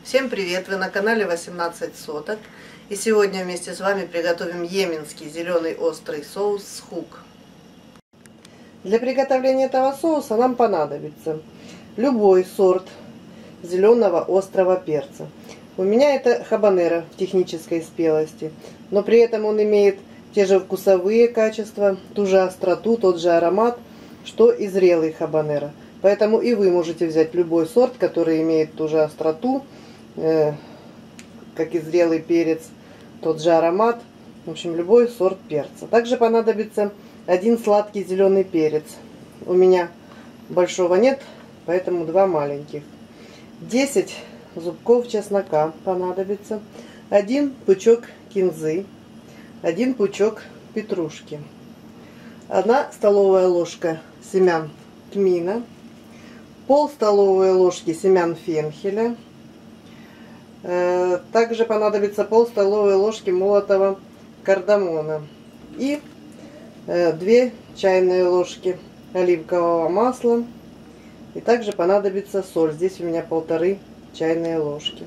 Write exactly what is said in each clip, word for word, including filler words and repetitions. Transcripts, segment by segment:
Всем привет! Вы на канале восемнадцать соток. И сегодня вместе с вами приготовим йеменский зеленый острый соус с хук. Для приготовления этого соуса нам понадобится любой сорт зеленого острого перца. У меня это хабанеро в технической спелости, но при этом он имеет те же вкусовые качества, ту же остроту, тот же аромат, что и зрелый хабанеро. Поэтому и вы можете взять любой сорт, который имеет ту же остроту, э, как и зрелый перец, тот же аромат, в общем, любой сорт перца. Также понадобится один сладкий зеленый перец. У меня большого нет, поэтому два маленьких. десять зубков чеснока понадобится, один пучок кинзы, один пучок петрушки, одна столовая ложка семян тмина, пол столовой ложки семян фенхеля. Также понадобится пол столовой ложки молотого кардамона и две чайные ложки оливкового масла. И также понадобится соль. Здесь у меня полторы чайные ложки.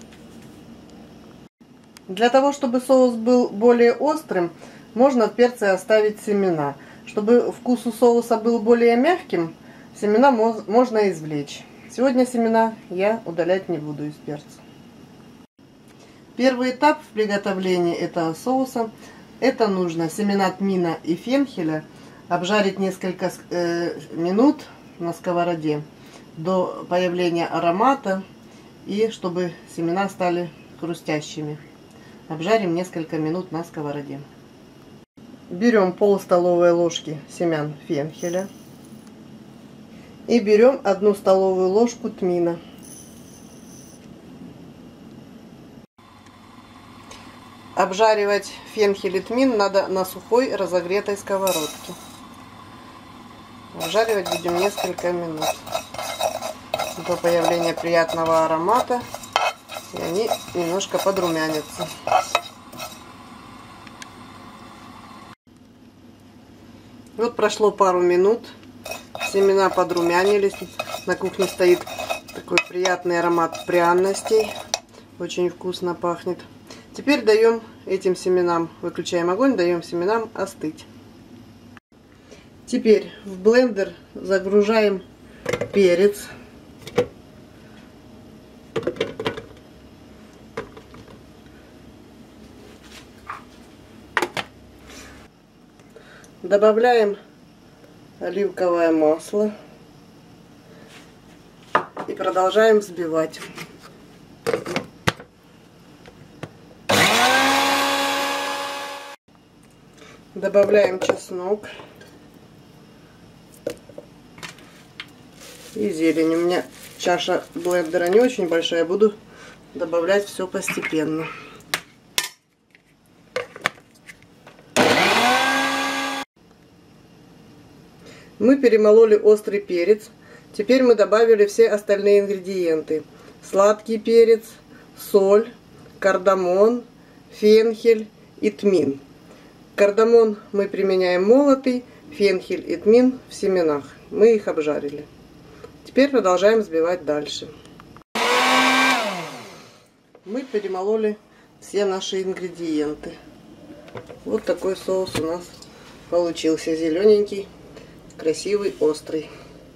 Для того, чтобы соус был более острым, можно в перце оставить семена. Чтобы вкус у соуса был более мягким, семена можно извлечь. Сегодня семена я удалять не буду из перца. Первый этап в приготовлении этого соуса — это нужно семена тмина и фенхеля обжарить несколько э, минут на сковороде до появления аромата и чтобы семена стали хрустящими. Обжарим несколько минут на сковороде. Берем пол столовой ложки семян фенхеля и берем одну столовую ложку тмина. Обжаривать фенхель и тмин надо на сухой разогретой сковородке. Обжаривать будем несколько минут до появления приятного аромата, и они немножко подрумянятся. Вот прошло пару минут, семена подрумянились, на кухне стоит такой приятный аромат пряностей, очень вкусно пахнет. Теперь даем этим семенам, выключаем огонь, даем семенам остыть. Теперь в блендер загружаем перец. Добавляем оливковое масло и продолжаем взбивать. Добавляем чеснок и зелень. У меня чаша блендера не очень большая, буду добавлять все постепенно. Мы перемололи острый перец. Теперь мы добавили все остальные ингредиенты. Сладкий перец, соль, кардамон, фенхель и тмин. Кардамон мы применяем молотый, фенхель и тмин в семенах. Мы их обжарили. Теперь продолжаем взбивать дальше. Мы перемололи все наши ингредиенты. Вот такой соус у нас получился. Зелененький, красивый, острый.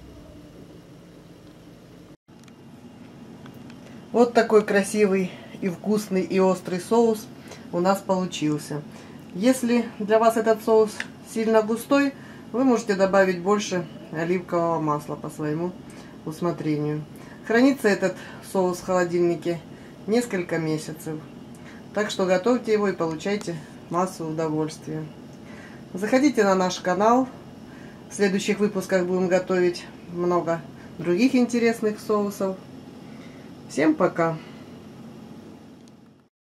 Вот такой красивый и вкусный и острый соус у нас получился. Если для вас этот соус сильно густой, вы можете добавить больше оливкового масла по своему усмотрению. Хранится этот соус в холодильнике несколько месяцев. Так что готовьте его и получайте массу удовольствия. Заходите на наш канал. В следующих выпусках будем готовить много других интересных соусов. Всем пока!